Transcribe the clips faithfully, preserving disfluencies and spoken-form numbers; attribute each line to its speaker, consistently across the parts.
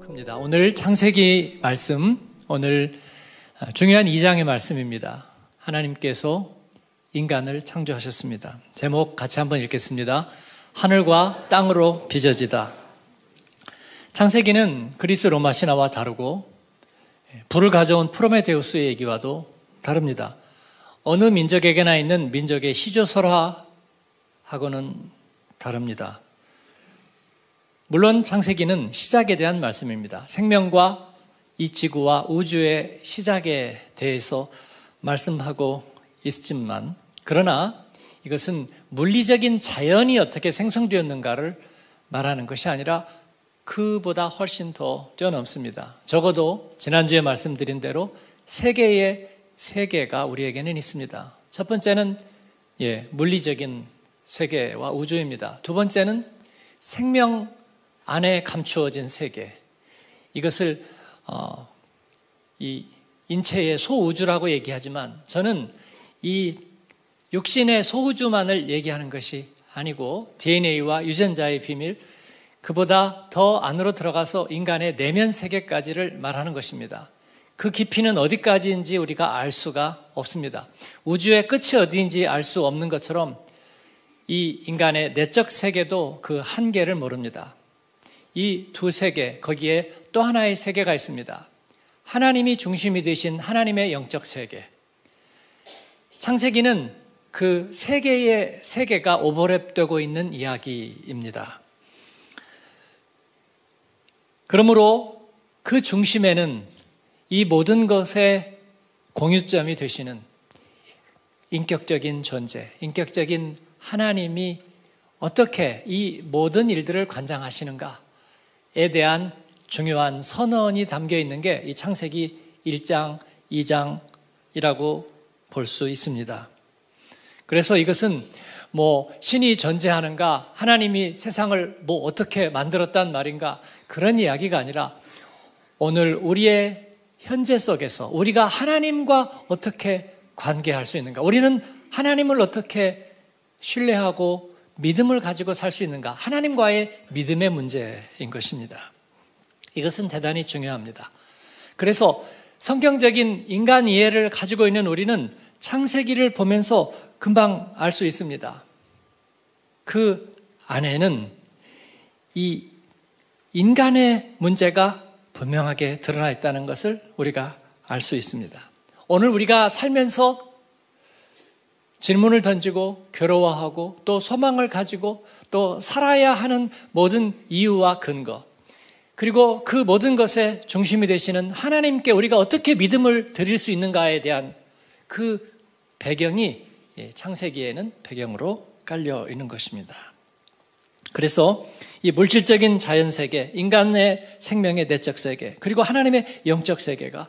Speaker 1: 합니다. 오늘 창세기 말씀, 오늘 중요한 이 장의 말씀입니다. 하나님께서 인간을 창조하셨습니다. 제목 같이 한번 읽겠습니다. 하늘과 땅으로 빚어지다. 창세기는 그리스 로마 신화와 다르고 불을 가져온 프로메테우스의 얘기와도 다릅니다. 어느 민족에게나 있는 민족의 시조설화하고는 다릅니다. 물론 창세기는 시작에 대한 말씀입니다. 생명과 이 지구와 우주의 시작에 대해서 말씀하고 있지만, 그러나 이것은 물리적인 자연이 어떻게 생성되었는가를 말하는 것이 아니라 그보다 훨씬 더 뛰어넘습니다. 적어도 지난주에 말씀드린 대로 세 개의 세계가 우리에게는 있습니다. 첫 번째는 예, 물리적인 세계와 우주입니다. 두 번째는 생명 안에 감추어진 세계, 이것을 어, 이 인체의 소우주라고 얘기하지만 저는 이 육신의 소우주만을 얘기하는 것이 아니고 디엔에이와 유전자의 비밀, 그보다 더 안으로 들어가서 인간의 내면 세계까지를 말하는 것입니다. 그 깊이는 어디까지인지 우리가 알 수가 없습니다. 우주의 끝이 어디인지 알 수 없는 것처럼 이 인간의 내적 세계도 그 한계를 모릅니다. 이 두 세계, 거기에 또 하나의 세계가 있습니다. 하나님이 중심이 되신 하나님의 영적 세계. 창세기는 그 세계의 세계가 오버랩되고 있는 이야기입니다. 그러므로 그 중심에는 이 모든 것의 공유점이 되시는 인격적인 존재, 인격적인 하나님이 어떻게 이 모든 일들을 관장하시는가에 대한 중요한 선언이 담겨 있는 게 이 창세기 일 장, 이 장이라고 볼 수 있습니다. 그래서 이것은 뭐 신이 존재하는가, 하나님이 세상을 뭐 어떻게 만들었단 말인가, 그런 이야기가 아니라 오늘 우리의 현재 속에서 우리가 하나님과 어떻게 관계할 수 있는가, 우리는 하나님을 어떻게 신뢰하고 믿음을 가지고 살 수 있는가, 하나님과의 믿음의 문제인 것입니다. 이것은 대단히 중요합니다. 그래서 성경적인 인간 이해를 가지고 있는 우리는 창세기를 보면서 금방 알 수 있습니다. 그 안에는 이 인간의 문제가 분명하게 드러나 있다는 것을 우리가 알 수 있습니다. 오늘 우리가 살면서 질문을 던지고 괴로워하고 또 소망을 가지고 또 살아야 하는 모든 이유와 근거, 그리고 그 모든 것의 중심이 되시는 하나님께 우리가 어떻게 믿음을 드릴 수 있는가에 대한 그 배경이 창세기에는 배경으로 깔려 있는 것입니다. 그래서 이 물질적인 자연세계, 인간의 생명의 내적 세계, 그리고 하나님의 영적 세계가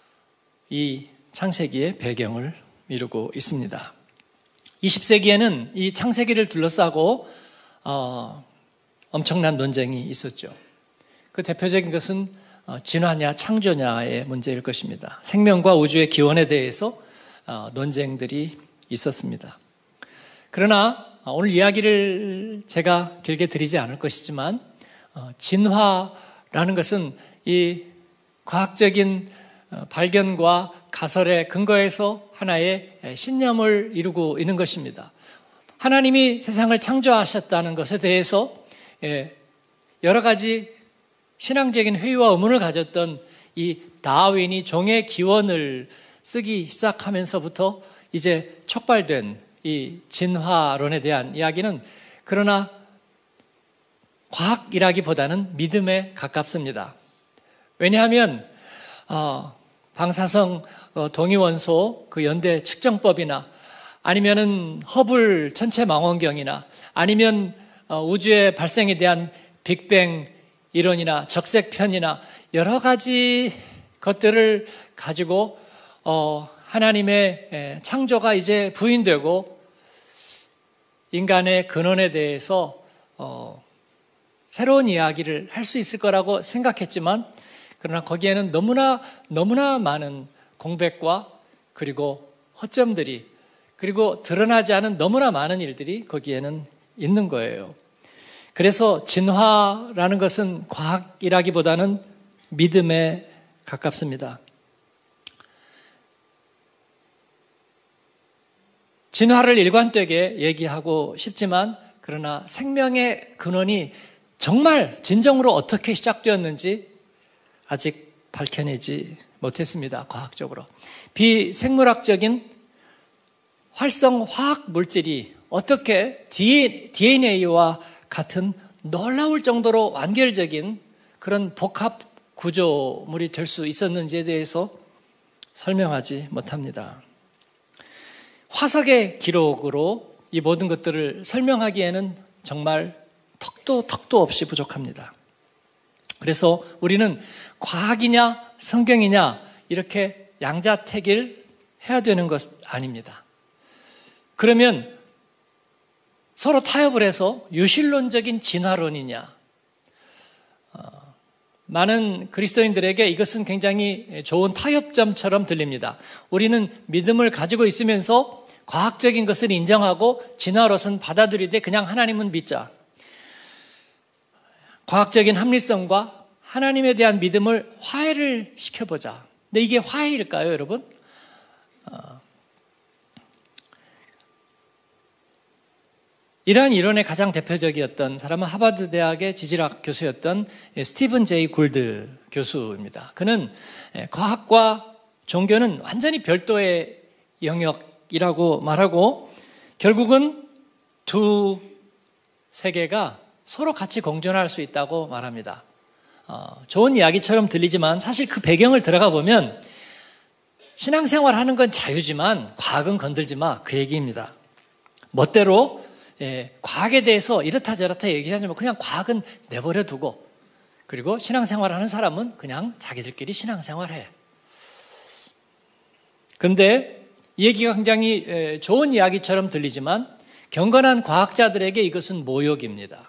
Speaker 1: 이 창세기의 배경을 이루고 있습니다. 이십 세기에는 이 창세기를 둘러싸고 어, 엄청난 논쟁이 있었죠. 그 대표적인 것은 진화냐 창조냐의 문제일 것입니다. 생명과 우주의 기원에 대해서 어, 논쟁들이 있었습니다. 그러나 오늘 이야기를 제가 길게 드리지 않을 것이지만 어, 진화라는 것은 이 과학적인 발견과 가설의 근거에서 하나의 신념을 이루고 있는 것입니다. 하나님이 세상을 창조하셨다는 것에 대해서 여러 가지 신앙적인 회의와 의문을 가졌던 이 다윈이 종의 기원을 쓰기 시작하면서부터 이제 촉발된 이 진화론에 대한 이야기는 그러나 과학이라기보다는 믿음에 가깝습니다. 왜냐하면 어, 방사성 동위원소 그 연대 측정법이나 아니면은 허블 천체 망원경이나 아니면 우주의 발생에 대한 빅뱅 이론이나 적색편이나 여러 가지 것들을 가지고 어, 하나님의 창조가 이제 부인되고 인간의 근원에 대해서 어, 새로운 이야기를 할 수 있을 거라고 생각했지만, 그러나 거기에는 너무나 너무나 많은 공백과 그리고 허점들이, 그리고 드러나지 않은 너무나 많은 일들이 거기에는 있는 거예요. 그래서 진화라는 것은 과학이라기보다는 믿음에 가깝습니다. 진화를 일관되게 얘기하고 싶지만 그러나 생명의 근원이 정말 진정으로 어떻게 시작되었는지 아직 밝혀내지 못했습니다. 과학적으로. 비생물학적인 활성 화학 물질이 어떻게 디엔에이와 같은 놀라울 정도로 완결적인 그런 복합 구조물이 될 수 있었는지에 대해서 설명하지 못합니다. 화석의 기록으로 이 모든 것들을 설명하기에는 정말 턱도 턱도 없이 부족합니다. 그래서 우리는 과학이냐 성경이냐 이렇게 양자택일 해야 되는 것 아닙니다. 그러면 서로 타협을 해서 유실론적인 진화론이냐? 어, 많은 그리스도인들에게 이것은 굉장히 좋은 타협점처럼 들립니다. 우리는 믿음을 가지고 있으면서 과학적인 것을 인정하고 진화론은 받아들이되 그냥 하나님은 믿자. 과학적인 합리성과 하나님에 대한 믿음을 화해를 시켜보자. 근데 이게 화해일까요, 여러분? 어, 이러한 이론의 가장 대표적이었던 사람은 하버드 대학의 지질학 교수였던 스티븐 제이 굴드 교수입니다. 그는 과학과 종교는 완전히 별도의 영역이라고 말하고 결국은 두 세계가 서로 같이 공존할 수 있다고 말합니다. 어, 좋은 이야기처럼 들리지만 사실 그 배경을 들어가 보면 신앙생활 하는 건 자유지만 과학은 건들지 마, 그 얘기입니다. 멋대로 예, 과학에 대해서 이렇다 저렇다 얘기하지 마. 그냥 과학은 내버려 두고 그리고 신앙생활 하는 사람은 그냥 자기들끼리 신앙생활해. 그런데 이 얘기가 굉장히 좋은 이야기처럼 들리지만 경건한 과학자들에게 이것은 모욕입니다.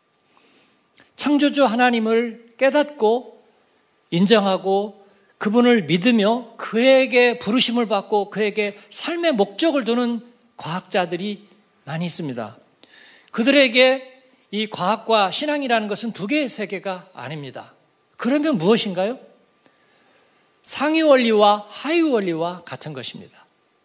Speaker 1: 창조주 하나님을 깨닫고 인정하고 그분을 믿으며 그에게 부르심을 받고 그에게 삶의 목적을 두는 과학자들이 많이 있습니다. 그들에게 이 과학과 신앙이라는 것은 두 개의 세계가 아닙니다. 그러면 무엇인가요? 상위 원리와 하위 원리와 같은 것입니다.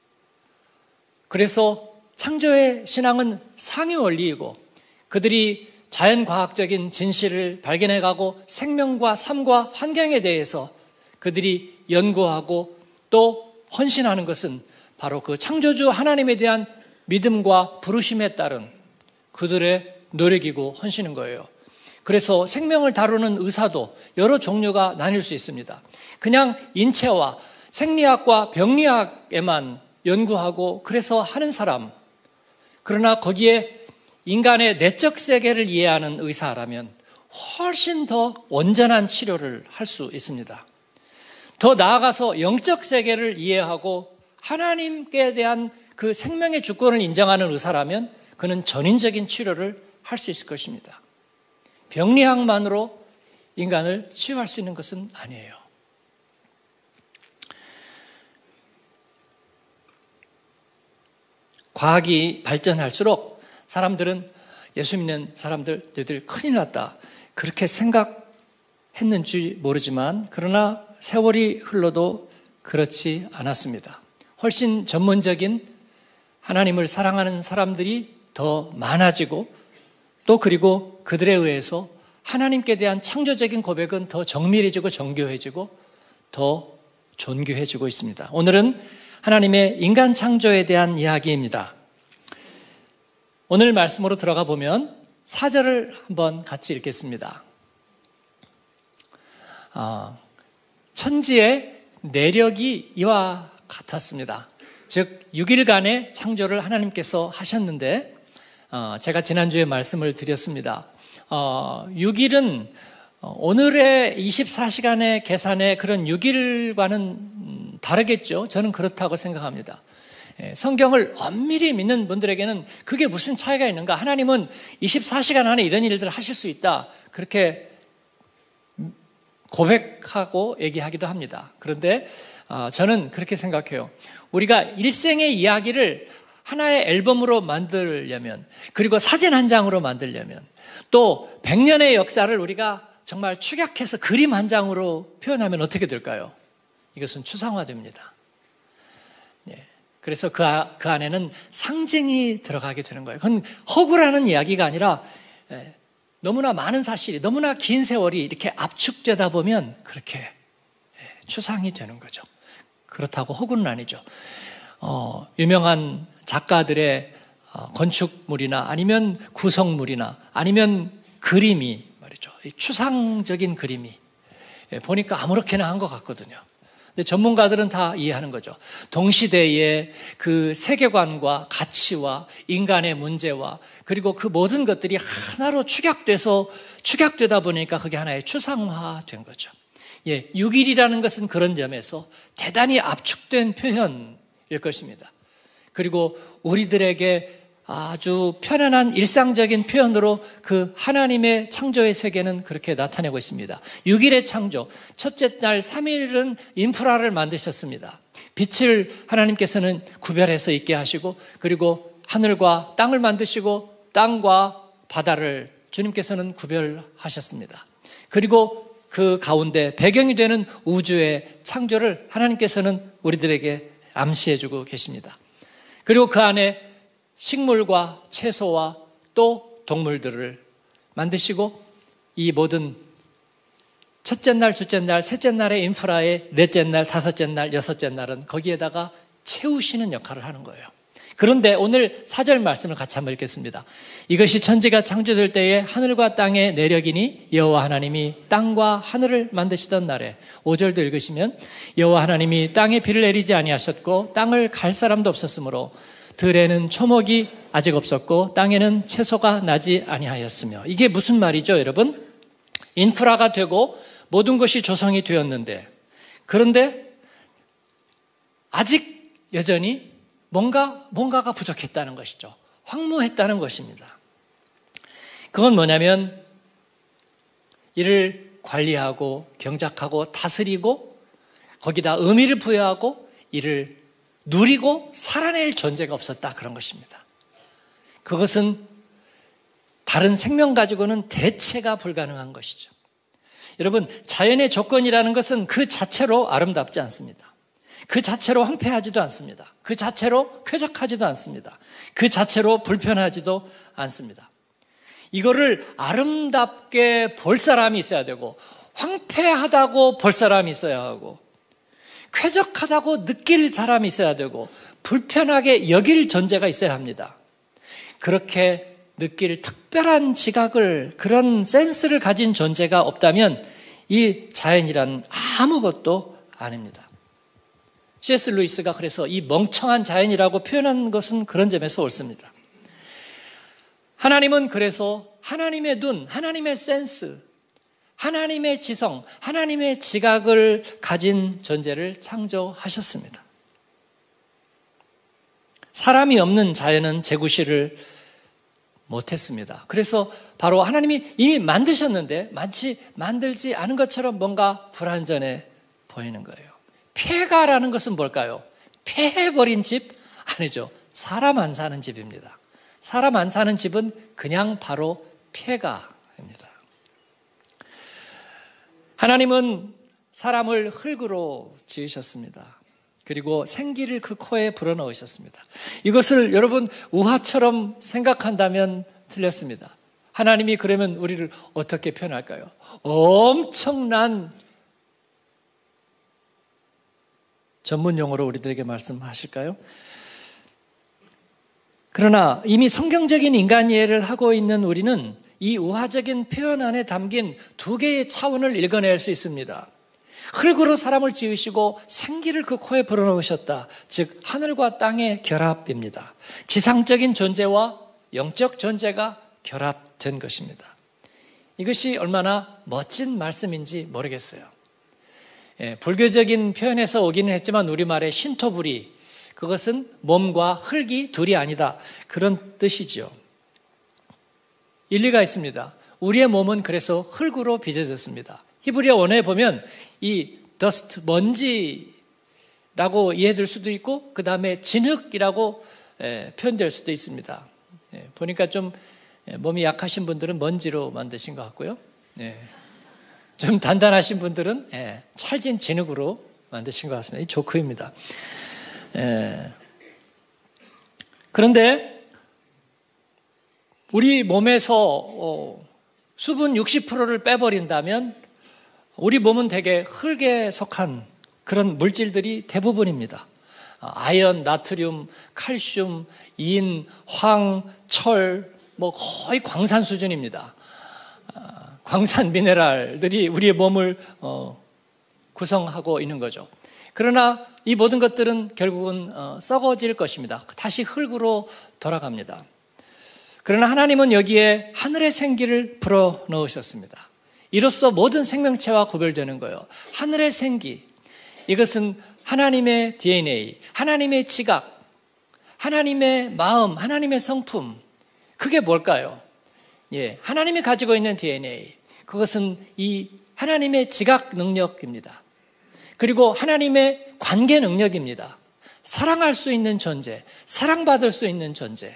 Speaker 1: 그래서 창조의 신앙은 상위 원리이고 그들이 자연과학적인 진실을 발견해가고 생명과 삶과 환경에 대해서 그들이 연구하고 또 헌신하는 것은 바로 그 창조주 하나님에 대한 믿음과 부르심에 따른 그들의 노력이고 헌신인 거예요. 그래서 생명을 다루는 의사도 여러 종류가 나뉠 수 있습니다. 그냥 인체와 생리학과 병리학에만 연구하고 그래서 하는 사람, 그러나 거기에 인간의 내적 세계를 이해하는 의사라면 훨씬 더 온전한 치료를 할 수 있습니다. 더 나아가서 영적 세계를 이해하고 하나님께 대한 그 생명의 주권을 인정하는 의사라면 그는 전인적인 치료를 할 수 있을 것입니다. 병리학만으로 인간을 치유할 수 있는 것은 아니에요. 과학이 발전할수록 사람들은 예수 믿는 사람들, 너희들 큰일 났다. 그렇게 생각했는지 모르지만 그러나 세월이 흘러도 그렇지 않았습니다. 훨씬 전문적인 하나님을 사랑하는 사람들이 더 많아지고 또 그리고 그들에 의해서 하나님께 대한 창조적인 고백은 더 정밀해지고 정교해지고 더 존귀해지고 있습니다. 오늘은 하나님의 인간 창조에 대한 이야기입니다. 오늘 말씀으로 들어가 보면 사 절을 한번 같이 읽겠습니다. 아, 천지의 내력이 이와 같았습니다. 즉 육 일간의 창조를 하나님께서 하셨는데 어, 제가 지난주에 말씀을 드렸습니다. 어, 육 일은 오늘의 이십사 시간의 계산의 그런 육 일과는 다르겠죠. 저는 그렇다고 생각합니다. 성경을 엄밀히 믿는 분들에게는 그게 무슨 차이가 있는가? 하나님은 이십사 시간 안에 이런 일들을 하실 수 있다. 그렇게 고백하고 얘기하기도 합니다. 그런데 저는 그렇게 생각해요. 우리가 일생의 이야기를 하나의 앨범으로 만들려면 그리고 사진 한 장으로 만들려면 또 백 년의 역사를 우리가 정말 축약해서 그림 한 장으로 표현하면 어떻게 될까요? 이것은 추상화됩니다. 예. 그래서 그, 아, 그 안에는 상징이 들어가게 되는 거예요. 그건 허구라는 이야기가 아니라 예, 너무나 많은 사실이, 너무나 긴 세월이 이렇게 압축되다 보면 그렇게 예, 추상이 되는 거죠. 그렇다고 허구는 아니죠. 어, 유명한 작가들의 어, 건축물이나 아니면 구성물이나 아니면 그림이 말이죠. 추상적인 그림이 예, 보니까 아무렇게나 한 것 같거든요. 근데 전문가들은 다 이해하는 거죠. 동시대의 그 세계관과 가치와 인간의 문제와 그리고 그 모든 것들이 하나로 축약돼서 축약되다 보니까 그게 하나의 추상화된 거죠. 예, 육 일이라는 것은 그런 점에서 대단히 압축된 표현일 것입니다. 그리고 우리들에게 아주 편안한 일상적인 표현으로 그 하나님의 창조의 세계는 그렇게 나타내고 있습니다. 육 일의 창조, 첫째 날 삼 일은 인프라를 만드셨습니다. 빛을 하나님께서는 구별해서 있게 하시고 그리고 하늘과 땅을 만드시고 땅과 바다를 주님께서는 구별하셨습니다. 그리고 그 가운데 배경이 되는 우주의 창조를 하나님께서는 우리들에게 암시해주고 계십니다. 그리고 그 안에 식물과 채소와 또 동물들을 만드시고 이 모든 첫째 날, 둘째 날, 셋째 날의 인프라에 넷째 날, 다섯째 날, 여섯째 날은 거기에다가 채우시는 역할을 하는 거예요. 그런데 오늘 사 절 말씀을 같이 한번 읽겠습니다. 이것이 천지가 창조될 때에 하늘과 땅의 내력이니 여호와 하나님이 땅과 하늘을 만드시던 날에 오 절도 읽으시면 여호와 하나님이 땅에 비를 내리지 아니하셨고 땅을 갈 사람도 없었으므로 들에는 초목이 아직 없었고 땅에는 채소가 나지 아니하였으며 이게 무슨 말이죠, 여러분? 인프라가 되고 모든 것이 조성이 되었는데 그런데 아직 여전히 뭔가, 뭔가가 부족했다는 것이죠. 황무했다는 것입니다. 그건 뭐냐면 이를 관리하고 경작하고 다스리고 거기다 의미를 부여하고 이를 누리고 살아낼 존재가 없었다 그런 것입니다. 그것은 다른 생명 가지고는 대체가 불가능한 것이죠. 여러분, 자연의 조건이라는 것은 그 자체로 아름답지 않습니다. 그 자체로 황폐하지도 않습니다. 그 자체로 쾌적하지도 않습니다. 그 자체로 불편하지도 않습니다. 이거를 아름답게 볼 사람이 있어야 되고 황폐하다고 볼 사람이 있어야 하고 쾌적하다고 느낄 사람이 있어야 되고 불편하게 여길 존재가 있어야 합니다. 그렇게 느낄 특별한 지각을, 그런 센스를 가진 존재가 없다면 이 자연이란 아무것도 아닙니다. 씨 에스 루이스가 그래서 이 멍청한 자연이라고 표현한 것은 그런 점에서 옳습니다. 하나님은 그래서 하나님의 눈, 하나님의 센스, 하나님의 지성, 하나님의 지각을 가진 존재를 창조하셨습니다. 사람이 없는 자연은 재구실을 못했습니다. 그래서 바로 하나님이 이미 만드셨는데 마치 만들지 않은 것처럼 뭔가 불완전해 보이는 거예요. 폐가라는 것은 뭘까요? 폐해버린 집? 아니죠. 사람 안 사는 집입니다. 사람 안 사는 집은 그냥 바로 폐가입니다. 하나님은 사람을 흙으로 지으셨습니다. 그리고 생기를 그 코에 불어넣으셨습니다. 이것을 여러분 우화처럼 생각한다면 틀렸습니다. 하나님이 그러면 우리를 어떻게 표현할까요? 엄청난 전문 용어로 우리들에게 말씀하실까요? 그러나 이미 성경적인 인간 이해를 하고 있는 우리는 이 우화적인 표현 안에 담긴 두 개의 차원을 읽어낼 수 있습니다. 흙으로 사람을 지으시고 생기를 그 코에 불어넣으셨다. 즉 하늘과 땅의 결합입니다. 지상적인 존재와 영적 존재가 결합된 것입니다. 이것이 얼마나 멋진 말씀인지 모르겠어요. 예, 불교적인 표현에서 오기는 했지만 우리말의 신토불이, 그것은 몸과 흙이 둘이 아니다, 그런 뜻이죠. 일리가 있습니다. 우리의 몸은 그래서 흙으로 빚어졌습니다. 히브리어 원어에 보면 이 dust, 먼지라고 이해될 수도 있고 그 다음에 진흙이라고 예, 표현될 수도 있습니다. 예, 보니까 좀 예, 몸이 약하신 분들은 먼지로 만드신 것 같고요. 예. 좀 단단하신 분들은 예, 찰진 진흙으로 만드신 것 같습니다. 이 조크입니다. 예. 그런데 우리 몸에서 어, 수분 육십 퍼센트를 빼버린다면 우리 몸은 되게 흙에 속한 그런 물질들이 대부분입니다. 아연, 나트륨, 칼슘, 인, 황, 철, 뭐 거의 광산 수준입니다. 광산 미네랄들이 우리의 몸을 어, 구성하고 있는 거죠. 그러나 이 모든 것들은 결국은 어, 썩어질 것입니다. 다시 흙으로 돌아갑니다. 그러나 하나님은 여기에 하늘의 생기를 불어 넣으셨습니다. 이로써 모든 생명체와 구별되는 거예요. 하늘의 생기, 이것은 하나님의 디엔에이, 하나님의 지각, 하나님의 마음, 하나님의 성품, 그게 뭘까요? 예, 하나님이 가지고 있는 디엔에이, 그것은 이 하나님의 지각 능력입니다. 그리고 하나님의 관계 능력입니다. 사랑할 수 있는 존재, 사랑받을 수 있는 존재.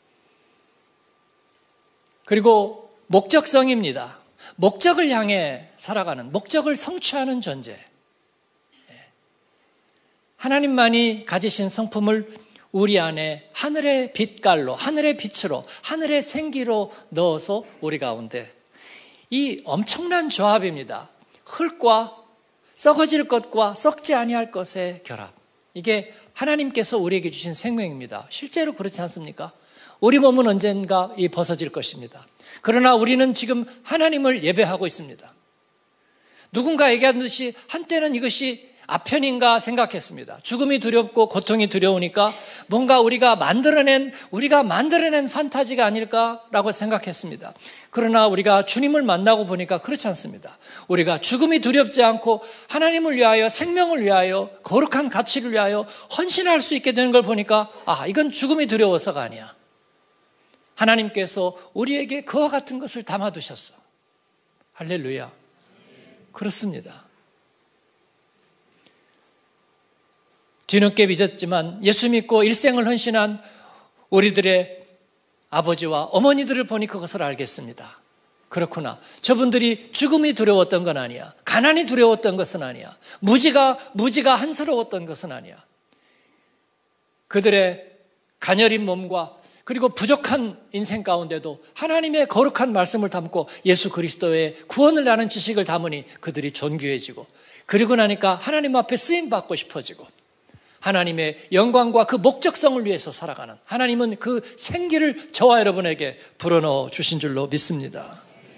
Speaker 1: 그리고 목적성입니다. 목적을 향해 살아가는, 목적을 성취하는 존재. 하나님만이 가지신 성품을 우리 안에 하늘의 빛깔로, 하늘의 빛으로, 하늘의 생기로 넣어서 우리 가운데, 이 엄청난 조합입니다. 흙과 썩어질 것과 썩지 아니할 것의 결합. 이게 하나님께서 우리에게 주신 생명입니다. 실제로 그렇지 않습니까? 우리 몸은 언젠가 이 벗어질 것입니다. 그러나 우리는 지금 하나님을 예배하고 있습니다. 누군가 얘기하듯이 한때는 이것이 아편인가 생각했습니다. 죽음이 두렵고 고통이 두려우니까 뭔가 우리가 만들어낸, 우리가 만들어낸 판타지가 아닐까라고 생각했습니다. 그러나 우리가 주님을 만나고 보니까 그렇지 않습니다. 우리가 죽음이 두렵지 않고 하나님을 위하여, 생명을 위하여, 거룩한 가치를 위하여 헌신할 수 있게 되는 걸 보니까 아, 이건 죽음이 두려워서가 아니야. 하나님께서 우리에게 그와 같은 것을 담아두셨어. 할렐루야. 그렇습니다. 뒤늦게 빚었지만 예수 믿고 일생을 헌신한 우리들의 아버지와 어머니들을 보니 그것을 알겠습니다. 그렇구나. 저분들이 죽음이 두려웠던 건 아니야. 가난이 두려웠던 것은 아니야. 무지가, 무지가 한스러웠던 것은 아니야. 그들의 가녀린 몸과 그리고 부족한 인생 가운데도 하나님의 거룩한 말씀을 담고 예수 그리스도의 구원을 아는 지식을 담으니 그들이 존귀해지고, 그리고 나니까 하나님 앞에 쓰임받고 싶어지고, 하나님의 영광과 그 목적성을 위해서 살아가는, 하나님은 그 생기를 저와 여러분에게 불어넣어 주신 줄로 믿습니다.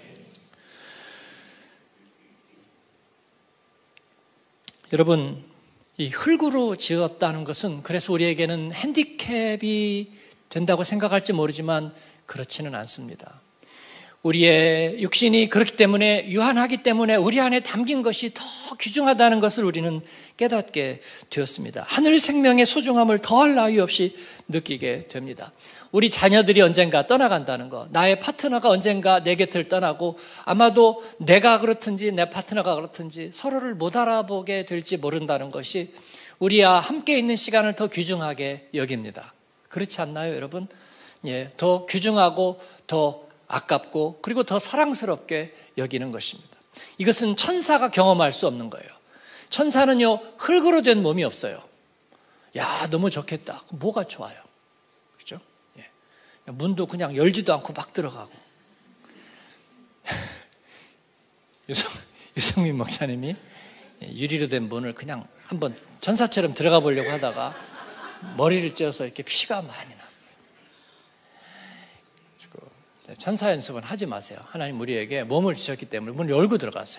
Speaker 1: 여러분, 이 흙으로 지었다는 것은 그래서 우리에게는 핸디캡이 된다고 생각할지 모르지만 그렇지는 않습니다. 우리의 육신이 그렇기 때문에, 유한하기 때문에 우리 안에 담긴 것이 더 귀중하다는 것을 우리는 깨닫게 되었습니다. 하늘 생명의 소중함을 더할 나위 없이 느끼게 됩니다. 우리 자녀들이 언젠가 떠나간다는 것, 나의 파트너가 언젠가 내 곁을 떠나고 아마도 내가 그렇든지 내 파트너가 그렇든지 서로를 못 알아보게 될지 모른다는 것이 우리와 함께 있는 시간을 더 귀중하게 여깁니다. 그렇지 않나요, 여러분? 예, 더 귀중하고 더 아깝고 그리고 더 사랑스럽게 여기는 것입니다. 이것은 천사가 경험할 수 없는 거예요. 천사는요, 흙으로 된 몸이 없어요. 야, 너무 좋겠다. 뭐가 좋아요? 그렇죠? 예. 문도 그냥 열지도 않고 막 들어가고. 유성, 유성민 목사님이 유리로 된 문을 그냥 한번 천사처럼 들어가 보려고 하다가 머리를 찧어서 이렇게 피가 많이 났어요. 천사 연습은 하지 마세요. 하나님 우리에게 몸을 주셨기 때문에 문을 열고 들어가세요.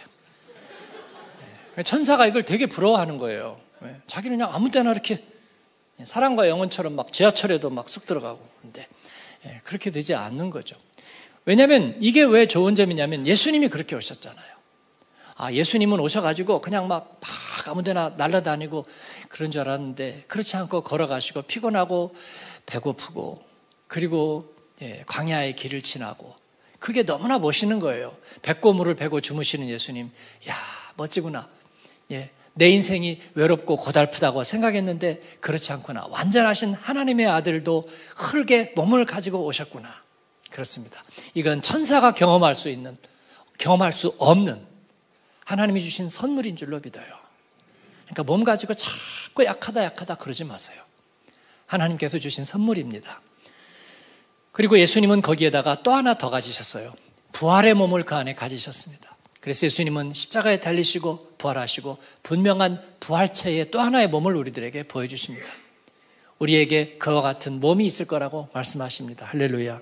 Speaker 1: 천사가 이걸 되게 부러워하는 거예요. 자기는 그냥 아무 때나 이렇게 사랑과 영혼처럼 막 지하철에도 막 쑥 들어가고. 근데 그렇게 되지 않는 거죠. 왜냐하면 이게 왜 좋은 점이냐면 예수님이 그렇게 오셨잖아요. 아, 예수님은 오셔가지고 그냥 막, 막 아무 데나 날아다니고 그런 줄 알았는데 그렇지 않고 걸어가시고 피곤하고 배고프고 그리고 예, 광야의 길을 지나고, 그게 너무나 멋있는 거예요. 백고물을 베고 주무시는 예수님, 야, 멋지구나. 예, 내 인생이 외롭고 고달프다고 생각했는데 그렇지 않구나. 완전하신 하나님의 아들도 흙의 몸을 가지고 오셨구나. 그렇습니다. 이건 천사가 경험할 수 있는, 경험할 수 없는 하나님이 주신 선물인 줄로 믿어요. 그러니까 몸 가지고 자꾸 약하다 약하다 그러지 마세요. 하나님께서 주신 선물입니다. 그리고 예수님은 거기에다가 또 하나 더 가지셨어요. 부활의 몸을 그 안에 가지셨습니다. 그래서 예수님은 십자가에 달리시고 부활하시고 분명한 부활체의 또 하나의 몸을 우리들에게 보여주십니다. 우리에게 그와 같은 몸이 있을 거라고 말씀하십니다. 할렐루야.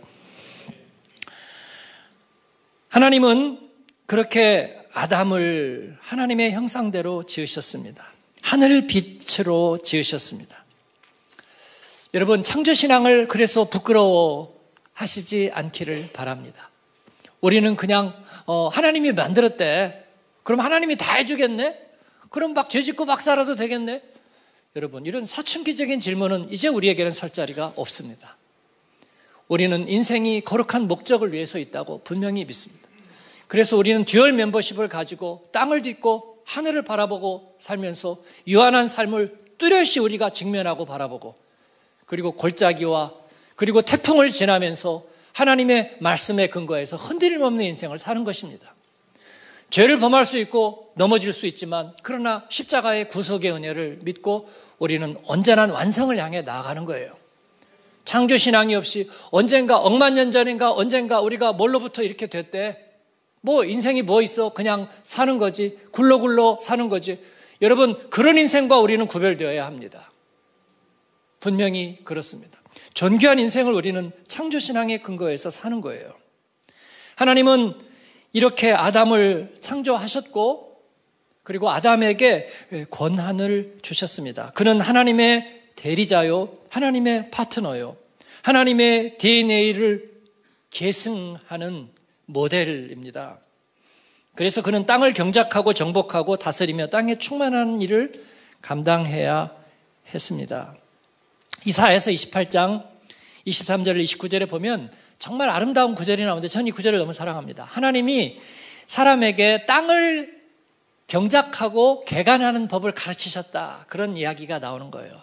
Speaker 1: 하나님은 그렇게 아담을 하나님의 형상대로 지으셨습니다. 하늘 빛으로 지으셨습니다. 여러분, 창조신앙을 그래서 부끄러워하시지 않기를 바랍니다. 우리는 그냥 어, 하나님이 만들었대. 그럼 하나님이 다 해주겠네? 그럼 막 죄짓고 막 살아도 되겠네? 여러분, 이런 사춘기적인 질문은 이제 우리에게는 설 자리가 없습니다. 우리는 인생이 거룩한 목적을 위해서 있다고 분명히 믿습니다. 그래서 우리는 듀얼 멤버십을 가지고 땅을 딛고 하늘을 바라보고 살면서 유한한 삶을 뚜렷이 우리가 직면하고 바라보고, 그리고 골짜기와 그리고 태풍을 지나면서 하나님의 말씀에 근거해서 흔들림 없는 인생을 사는 것입니다. 죄를 범할 수 있고 넘어질 수 있지만, 그러나 십자가의 구속의 은혜를 믿고 우리는 언제나 완성을 향해 나아가는 거예요. 창조신앙이 없이 언젠가 억만 년 전인가 언젠가 우리가 뭘로부터 이렇게 됐대. 뭐 인생이 뭐 있어? 그냥 사는 거지. 굴러굴러 사는 거지. 여러분, 그런 인생과 우리는 구별되어야 합니다. 분명히 그렇습니다. 존귀한 인생을 우리는 창조신앙의 근거에서 사는 거예요. 하나님은 이렇게 아담을 창조하셨고, 그리고 아담에게 권한을 주셨습니다. 그는 하나님의 대리자요, 하나님의 파트너요, 하나님의 디엔에이를 계승하는 모델입니다. 그래서 그는 땅을 경작하고 정복하고 다스리며 땅에 충만한 일을 감당해야 했습니다. 이사야서 이십팔 장 이십삼 절 이십구 절에 보면 정말 아름다운 구절이 나오는데 저는 이 구절을 너무 사랑합니다. 하나님이 사람에게 땅을 경작하고 개간하는 법을 가르치셨다, 그런 이야기가 나오는 거예요.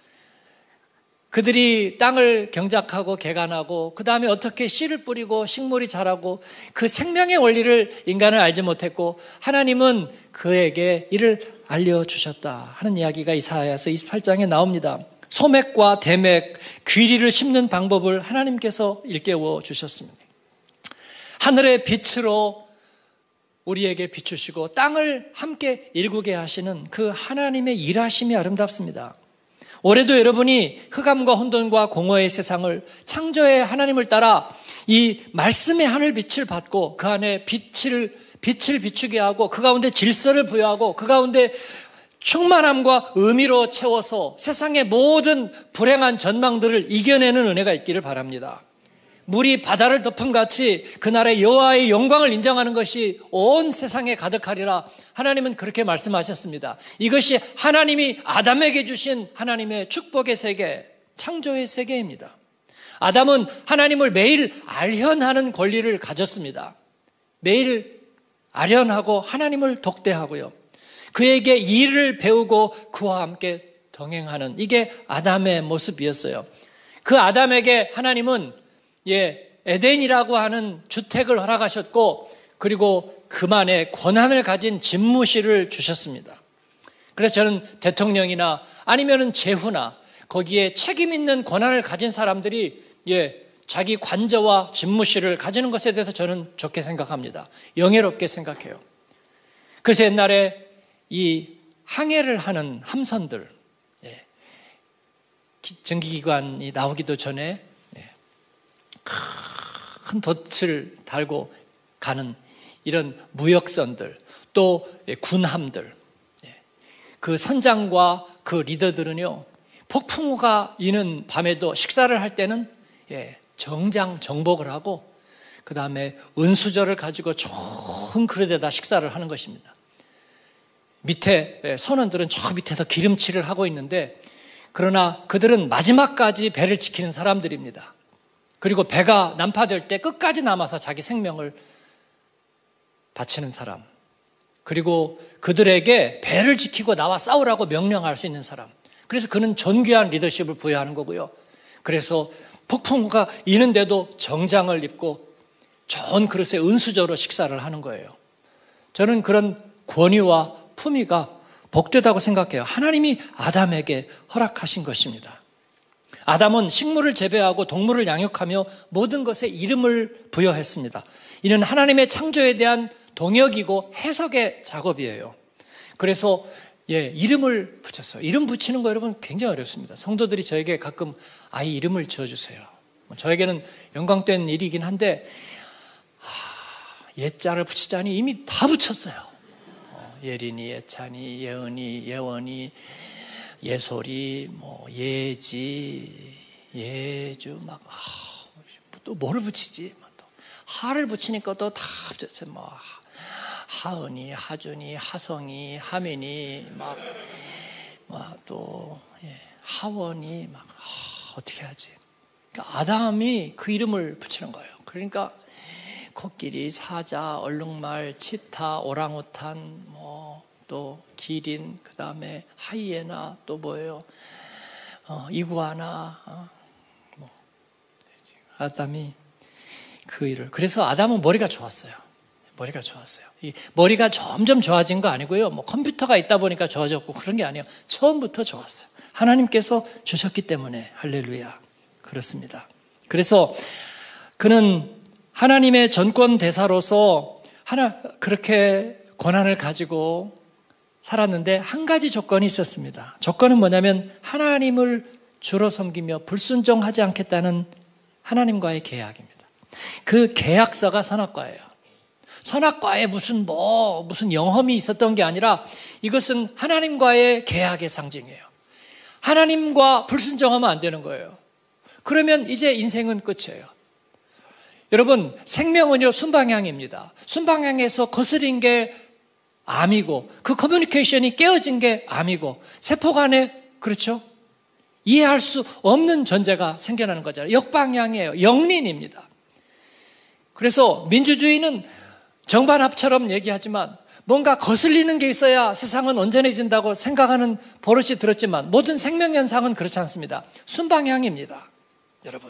Speaker 1: 그들이 땅을 경작하고 개간하고 그 다음에 어떻게 씨를 뿌리고 식물이 자라고 그 생명의 원리를 인간은 알지 못했고, 하나님은 그에게 이를 알려주셨다 하는 이야기가 이사야서 이십팔 장에 나옵니다. 소맥과 대맥, 귀리를 심는 방법을 하나님께서 일깨워 주셨습니다. 하늘의 빛으로 우리에게 비추시고 땅을 함께 일구게 하시는 그 하나님의 일하심이 아름답습니다. 올해도 여러분이 흑암과 혼돈과 공허의 세상을 창조의 하나님을 따라 이 말씀의 하늘 빛을 받고 그 안에 빛을, 빛을 비추게 하고 그 가운데 질서를 부여하고 그 가운데 충만함과 의미로 채워서 세상의 모든 불행한 전망들을 이겨내는 은혜가 있기를 바랍니다. 물이 바다를 덮음같이 그날의 여호와의 영광을 인정하는 것이 온 세상에 가득하리라. 하나님은 그렇게 말씀하셨습니다. 이것이 하나님이 아담에게 주신 하나님의 축복의 세계, 창조의 세계입니다. 아담은 하나님을 매일 알현하는 권리를 가졌습니다. 매일 아련하고 하나님을 독대하고요, 그에게 일을 배우고 그와 함께 동행하는, 이게 아담의 모습이었어요. 그 아담에게 하나님은 예, 에덴이라고 하는 주택을 허락하셨고, 그리고 그만의 권한을 가진 집무실을 주셨습니다. 그래서 저는 대통령이나 아니면은 제후나 거기에 책임 있는 권한을 가진 사람들이 예, 자기 관저와 집무실을 가지는 것에 대해서 저는 좋게 생각합니다. 영예롭게 생각해요. 그래서 옛날에 이 항해를 하는 함선들, 예, 전기기관이 나오기도 전에 예, 큰 돛을 달고 가는 이런 무역선들, 또 군함들, 예, 그 선장과 그 리더들은요, 폭풍우가 이는 밤에도 식사를 할 때는 예, 정장 정복을 하고 그 다음에 은수저를 가지고 좋은 그릇에다 식사를 하는 것입니다. 밑에 선원들은 저 밑에서 기름칠을 하고 있는데, 그러나 그들은 마지막까지 배를 지키는 사람들입니다. 그리고 배가 난파될 때 끝까지 남아서 자기 생명을 바치는 사람, 그리고 그들에게 배를 지키고 나와 싸우라고 명령할 수 있는 사람. 그래서 그는 존귀한 리더십을 부여하는 거고요. 그래서 폭풍우가 이는데도 정장을 입고 좋은 그릇에 은수저로 식사를 하는 거예요. 저는 그런 권위와 품위가 복되다고 생각해요. 하나님이 아담에게 허락하신 것입니다. 아담은 식물을 재배하고 동물을 양육하며 모든 것에 이름을 부여했습니다. 이는 하나님의 창조에 대한 동역이고 해석의 작업이에요. 그래서 예, 이름을 붙였어요. 이름 붙이는 거 여러분 굉장히 어렵습니다. 성도들이 저에게 가끔 아이 이름을 지어주세요. 저에게는 영광된 일이긴 한데 아, 예자를 붙이자니 이미 다 붙였어요. 어, 예린이, 예찬이, 예은이, 예원이, 예솔이, 뭐 예지, 예주 막 또 아, 뭐를 붙이지? 또 하를 붙이니까 또 다 붙였어요. 뭐 하은이, 하준이, 하성이, 하민이 막 막 또 예, 하원이 막 아, 어떻게 하지? 그러니까 아담이 그 이름을 붙이는 거예요. 그러니까 코끼리, 사자, 얼룩말, 치타, 오랑우탄, 뭐 또 기린, 그 다음에 하이에나, 또 뭐예요? 어, 이구아나, 어, 뭐 아담이 그 일을. 그래서 아담은 머리가 좋았어요. 머리가 좋았어요. 이 머리가 점점 좋아진 거 아니고요. 뭐 컴퓨터가 있다 보니까 좋아졌고 그런 게 아니에요. 처음부터 좋았어요. 하나님께서 주셨기 때문에 할렐루야. 그렇습니다. 그래서 그는 하나님의 전권 대사로서 하나 그렇게 권한을 가지고 살았는데 한 가지 조건이 있었습니다. 조건은 뭐냐면 하나님을 주로 섬기며 불순종하지 않겠다는 하나님과의 계약입니다. 그 계약서가 선악과예요. 선악과에 무슨 뭐 무슨 영험이 있었던 게 아니라 이것은 하나님과의 계약의 상징이에요. 하나님과 불순종하면 안 되는 거예요. 그러면 이제 인생은 끝이에요. 여러분, 생명은요 순방향입니다. 순방향에서 거스린 게 암이고 그 커뮤니케이션이 깨어진 게 암이고 세포 간에 그렇죠? 이해할 수 없는 존재가 생겨나는 거잖아요. 역방향이에요. 영린입니다. 그래서 민주주의는 정반합처럼 얘기하지만 뭔가 거슬리는 게 있어야 세상은 온전해진다고 생각하는 버릇이 들었지만 모든 생명현상은 그렇지 않습니다. 순방향입니다. 여러분,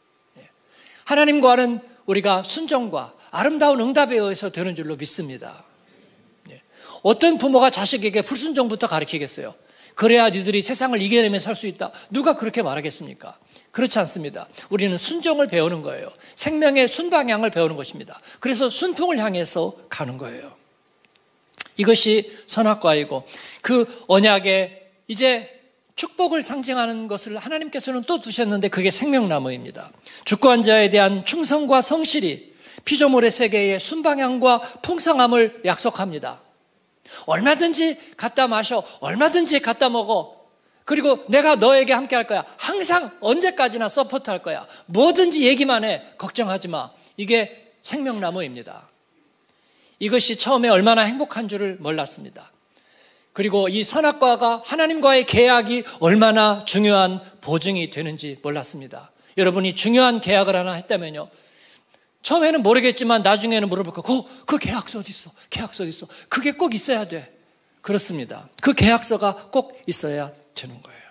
Speaker 1: 하나님과는 우리가 순종과 아름다운 응답에 의해서 되는 줄로 믿습니다. 어떤 부모가 자식에게 불순종부터 가르치겠어요? 그래야 니들이 세상을 이겨내며 살 수 있다. 누가 그렇게 말하겠습니까? 그렇지 않습니다. 우리는 순종을 배우는 거예요. 생명의 순방향을 배우는 것입니다. 그래서 순풍을 향해서 가는 거예요. 이것이 선악과이고 그 언약에 이제 축복을 상징하는 것을 하나님께서는 또 두셨는데 그게 생명나무입니다. 주권자에 대한 충성과 성실이 피조물의 세계의 순방향과 풍성함을 약속합니다. 얼마든지 갖다 마셔, 얼마든지 갖다 먹어. 그리고 내가 너에게 함께 할 거야. 항상 언제까지나 서포트 할 거야. 뭐든지 얘기만 해. 걱정하지 마. 이게 생명나무입니다. 이것이 처음에 얼마나 행복한 줄을 몰랐습니다. 그리고 이 선악과가 하나님과의 계약이 얼마나 중요한 보증이 되는지 몰랐습니다. 여러분이 중요한 계약을 하나 했다면요. 처음에는 모르겠지만 나중에는 물어볼 거고 그, 그 계약서 어디 있어? 계약서 어디 있어? 그게 꼭 있어야 돼. 그렇습니다. 그 계약서가 꼭 있어야 되는 거예요.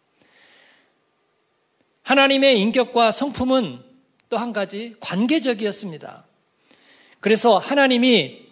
Speaker 1: 하나님의 인격과 성품은 또 한 가지 관계적이었습니다. 그래서 하나님이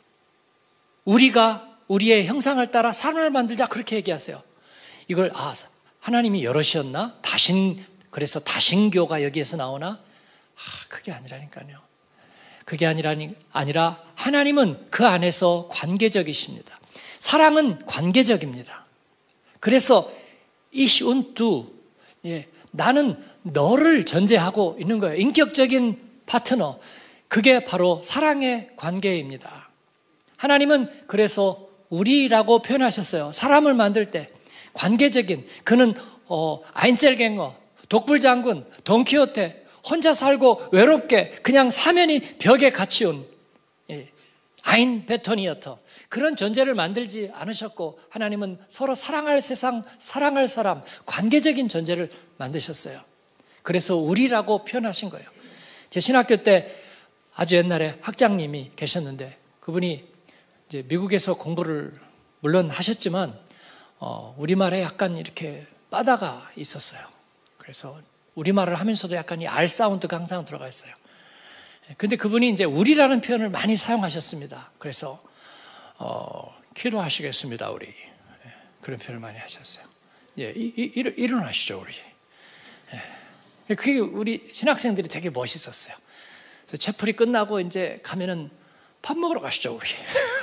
Speaker 1: 우리가 우리의 형상을 따라 사람을 만들자 그렇게 얘기하세요. 이걸 아 하나님이 여럿이었나? 다신 그래서 다신교가 여기에서 나오나? 아 그게 아니라니까요. 그게 아니라니 아니라 하나님은 그 안에서 관계적이십니다. 사랑은 관계적입니다. 그래서 ich und du 예, 나는 너를 전제하고 있는 거예요. 인격적인 파트너 그게 바로 사랑의 관계입니다. 하나님은 그래서 우리라고 표현하셨어요. 사람을 만들 때 관계적인 그는 어, 아인셀갱어, 독불장군, 돈키호테 혼자 살고 외롭게 그냥 사면이 벽에 갇히온 예, 아인 베토니어터 그런 존재를 만들지 않으셨고 하나님은 서로 사랑할 세상, 사랑할 사람, 관계적인 존재를 만드셨어요. 그래서 우리라고 표현하신 거예요. 제 신학교 때 아주 옛날에 학장님이 계셨는데 그분이 이제 미국에서 공부를 물론 하셨지만 어, 우리말에 약간 이렇게 바다가 있었어요. 그래서 우리말을 하면서도 약간 이 알 사운드가 항상 들어가 있어요. 근데 그분이 이제 우리라는 표현을 많이 사용하셨습니다. 그래서 어, 기도하시겠습니다, 우리. 예, 그런 표현을 많이 하셨어요. 예, 이, 이, 일, 일어나시죠, 우리. 예, 그게 우리 신학생들이 되게 멋있었어요. 그래서 채플이 끝나고 이제 가면은 밥 먹으러 가시죠, 우리.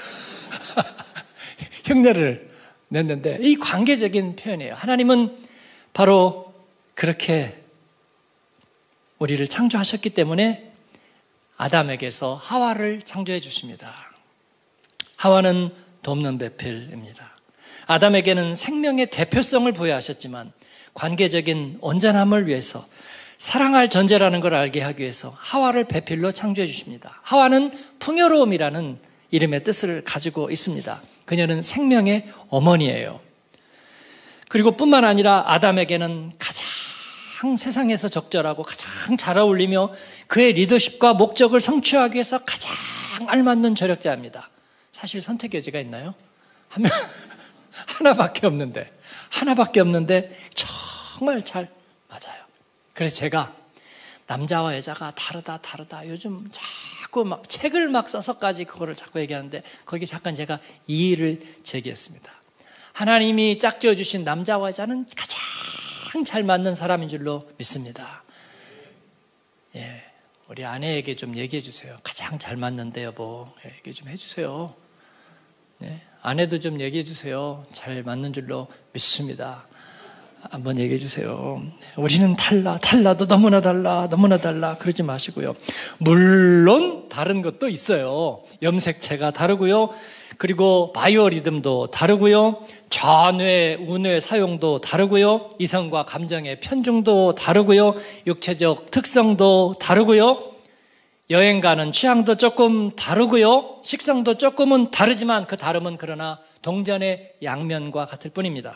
Speaker 1: 흉내를 냈는데 이 관계적인 표현이에요. 하나님은 바로 그렇게 우리를 창조하셨기 때문에 아담에게서 하와를 창조해 주십니다. 하와는 돕는 배필입니다. 아담에게는 생명의 대표성을 부여하셨지만 관계적인 온전함을 위해서 사랑할 전제라는 걸 알게 하기 위해서 하와를 배필로 창조해 주십니다. 하와는 풍요로움이라는 이름의 뜻을 가지고 있습니다. 그녀는 생명의 어머니예요. 그리고 뿐만 아니라 아담에게는 가장 세상에서 적절하고 가장 잘 어울리며 그의 리더십과 목적을 성취하기 위해서 가장 알맞는 저력자입니다. 사실 선택 여지가 있나요? 하면 하나밖에 없는데 하나밖에 없는데 정말 잘 맞아요. 그래서 제가 남자와 여자가 다르다 다르다 요즘 자꾸 막 책을 막 써서까지 그거를 자꾸 얘기하는데 거기 잠깐 제가 이의를 제기했습니다. 하나님이 짝지어 주신 남자와 여자는 가장 잘 맞는 사람인 줄로 믿습니다. 예, 우리 아내에게 좀 얘기해 주세요. 가장 잘 맞는데 여보 얘기 좀 해주세요. 네, 아내도 좀 얘기해 주세요. 잘 맞는 줄로 믿습니다. 한번 얘기해 주세요. 우리는 달라, 달라도 너무나 달라, 너무나 달라 그러지 마시고요. 물론 다른 것도 있어요. 염색체가 다르고요. 그리고 바이오리듬도 다르고요. 좌뇌, 우뇌 사용도 다르고요. 이성과 감정의 편중도 다르고요. 육체적 특성도 다르고요. 여행 가는 취향도 조금 다르고요. 식성도 조금은 다르지만 그 다름은 그러나 동전의 양면과 같을 뿐입니다.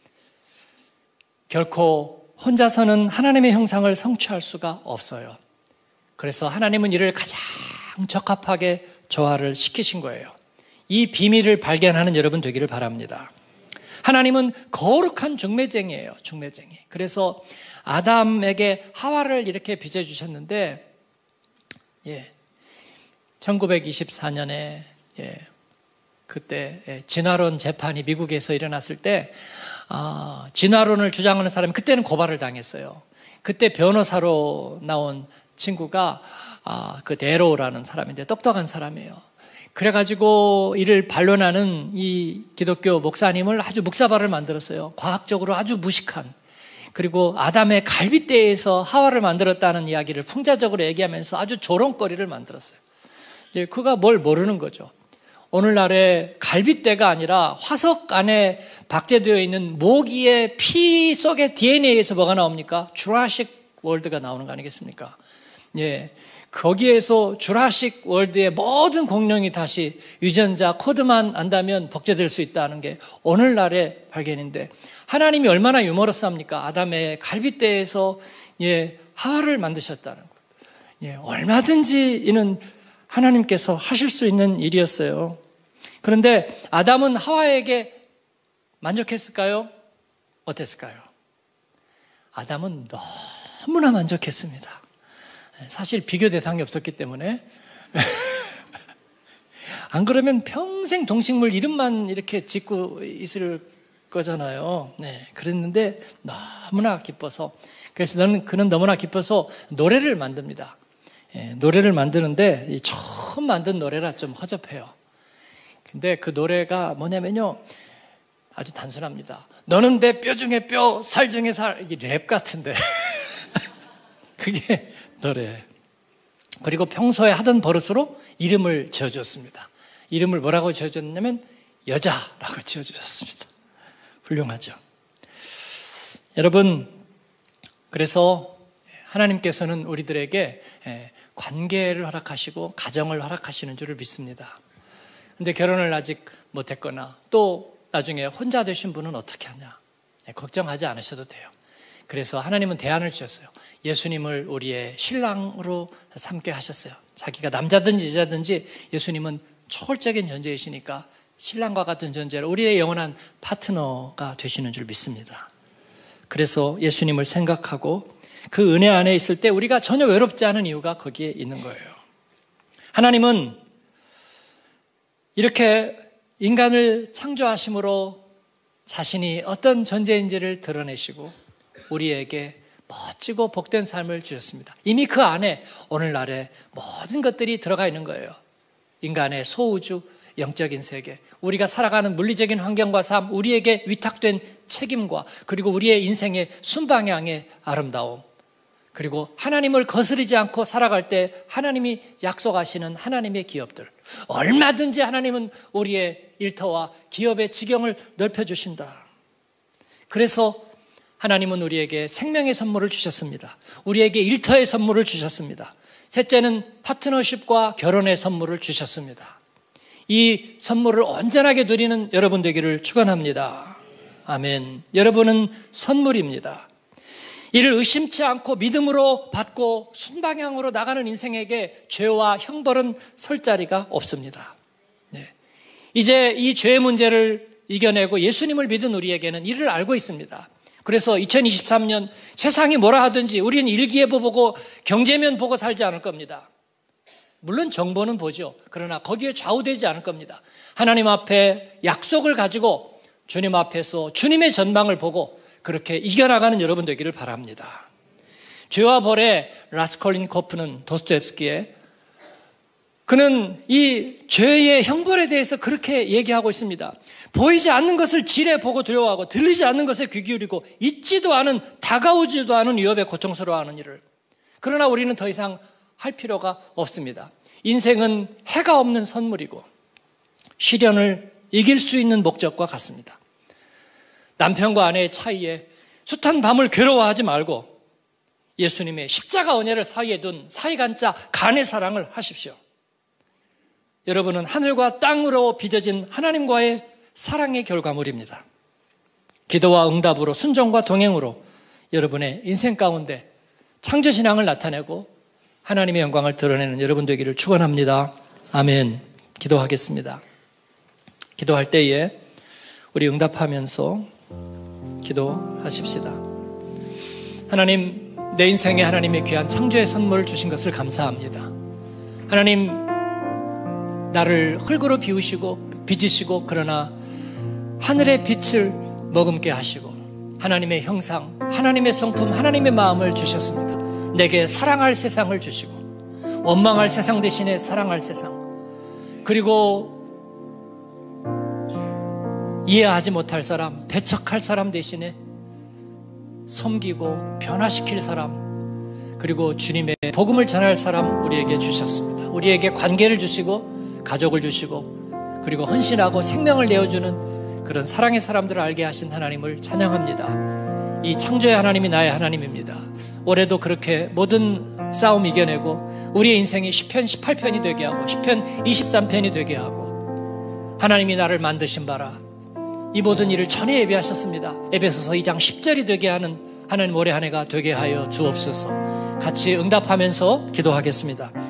Speaker 1: 결코 혼자서는 하나님의 형상을 성취할 수가 없어요. 그래서 하나님은 이를 가장 적합하게 조화를 시키신 거예요. 이 비밀을 발견하는 여러분 되기를 바랍니다. 하나님은 거룩한 중매쟁이에요. 중매쟁이. 그래서 아담에게 하와를 이렇게 빚어주셨는데 예, 천구백이십사 년에 예, 그때 예, 진화론 재판이 미국에서 일어났을 때 아, 진화론을 주장하는 사람이 그때는 고발을 당했어요. 그때 변호사로 나온 친구가 아, 그 데로라는 사람인데 똑똑한 사람이에요. 그래가지고 이를 반론하는 이 기독교 목사님을 아주 묵사발을 만들었어요. 과학적으로 아주 무식한. 그리고 아담의 갈빗대에서 하와를 만들었다는 이야기를 풍자적으로 얘기하면서 아주 조롱거리를 만들었어요. 그가 뭘 모르는 거죠. 오늘날의 갈빗대가 아니라 화석 안에 박제되어 있는 모기의 피 속의 디엔에이에서 뭐가 나옵니까? 주라식 월드가 나오는 거 아니겠습니까? 예. 거기에서 주라식 월드의 모든 공룡이 다시 유전자 코드만 안다면 복제될 수 있다는 게 오늘날의 발견인데 하나님이 얼마나 유머러스합니까? 아담의 갈빗대에서 예, 하와를 만드셨다는 것. 예, 얼마든지 이는 하나님께서 하실 수 있는 일이었어요. 그런데 아담은 하와에게 만족했을까요? 어땠을까요? 아담은 너무나 만족했습니다. 사실 비교 대상이 없었기 때문에 안 그러면 평생 동식물 이름만 이렇게 짓고 있을 거잖아요. 네, 그랬는데 너무나 기뻐서 그래서 너는 그는 너무나 기뻐서 노래를 만듭니다. 예, 노래를 만드는데 이 처음 만든 노래라 좀 허접해요. 근데 그 노래가 뭐냐면요, 아주 단순합니다. 너는 내 뼈 중에 뼈, 살 중에 살. 이게 랩 같은데 그게 노래. 그리고 평소에 하던 버릇으로 이름을 지어줬습니다. 이름을 뭐라고 지어줬냐면 여자라고 지어주셨습니다. 훌륭하죠. 여러분, 그래서 하나님께서는 우리들에게 관계를 허락하시고 가정을 허락하시는 줄을 믿습니다. 근데 결혼을 아직 못했거나 또 나중에 혼자 되신 분은 어떻게 하냐? 걱정하지 않으셔도 돼요. 그래서 하나님은 대안을 주셨어요. 예수님을 우리의 신랑으로 삼게 하셨어요. 자기가 남자든지 여자든지 예수님은 초월적인 존재이시니까 신랑과 같은 존재로 우리의 영원한 파트너가 되시는 줄 믿습니다. 그래서 예수님을 생각하고 그 은혜 안에 있을 때 우리가 전혀 외롭지 않은 이유가 거기에 있는 거예요. 하나님은 이렇게 인간을 창조하심으로 자신이 어떤 존재인지를 드러내시고 우리에게 멋지고 복된 삶을 주셨습니다. 이미 그 안에 오늘날의 모든 것들이 들어가 있는 거예요. 인간의 소우주, 영적인 세계, 우리가 살아가는 물리적인 환경과 삶, 우리에게 위탁된 책임과 그리고 우리의 인생의 순방향의 아름다움, 그리고 하나님을 거스르지 않고 살아갈 때 하나님이 약속하시는 하나님의 기업들, 얼마든지 하나님은 우리의 일터와 기업의 지경을 넓혀주신다. 그래서 하나님은 우리에게 생명의 선물을 주셨습니다. 우리에게 일터의 선물을 주셨습니다. 셋째는 파트너십과 결혼의 선물을 주셨습니다. 이 선물을 온전하게 누리는 여러분 되기를 축원합니다. 아멘. 여러분은 선물입니다. 이를 의심치 않고 믿음으로 받고 순방향으로 나가는 인생에게 죄와 형벌은 설 자리가 없습니다. 네. 이제 이 죄의 문제를 이겨내고 예수님을 믿은 우리에게는 이를 알고 있습니다. 그래서 이천이십삼 년 세상이 뭐라 하든지 우리는 일기예보 보고 경제면 보고 살지 않을 겁니다. 물론 정보는 보죠. 그러나 거기에 좌우되지 않을 겁니다. 하나님 앞에 약속을 가지고 주님 앞에서 주님의 전망을 보고 그렇게 이겨나가는 여러분 되기를 바랍니다. 죄와 벌의 라스콜린코프는 도스토옙스키의 그는 이 죄의 형벌에 대해서 그렇게 얘기하고 있습니다. 보이지 않는 것을 지레 보고 두려워하고 들리지 않는 것에 귀 기울이고 있지도 않은 다가오지도 않은 위협에 고통스러워하는 일을. 그러나 우리는 더 이상 할 필요가 없습니다. 인생은 해가 없는 선물이고 시련을 이길 수 있는 목적과 같습니다. 남편과 아내의 차이에 숱한 밤을 괴로워하지 말고 예수님의 십자가 은혜를 사이에 둔 사이간자 간의 사랑을 하십시오. 여러분은 하늘과 땅으로 빚어진 하나님과의 사랑의 결과물입니다. 기도와 응답으로 순종과 동행으로 여러분의 인생 가운데 창조신앙을 나타내고 하나님의 영광을 드러내는 여러분 되기를 축원합니다. 아멘. 기도하겠습니다. 기도할 때에 우리 응답하면서 기도하십시다. 하나님, 내 인생에 하나님의 귀한 창조의 선물을 주신 것을 감사합니다. 하나님, 나를 흙으로 비우시고 빚으시고 그러나 하늘의 빛을 머금게 하시고 하나님의 형상, 하나님의 성품, 하나님의 마음을 주셨습니다. 내게 사랑할 세상을 주시고 원망할 세상 대신에 사랑할 세상, 그리고 이해하지 못할 사람, 배척할 사람 대신에 섬기고 변화시킬 사람, 그리고 주님의 복음을 전할 사람 우리에게 주셨습니다. 우리에게 관계를 주시고 가족을 주시고 그리고 헌신하고 생명을 내어주는 그런 사랑의 사람들을 알게 하신 하나님을 찬양합니다. 이 창조의 하나님이 나의 하나님입니다. 올해도 그렇게 모든 싸움 이겨내고 우리의 인생이 시편 십팔 편이 되게 하고 시편 이십삼 편이 되게 하고 하나님이 나를 만드신 바라 이 모든 일을 전에 예비하셨습니다. 에베소서 이 장 십 절이 되게 하는 하나님 올해 한 해가 되게 하여 주옵소서. 같이 응답하면서 기도하겠습니다.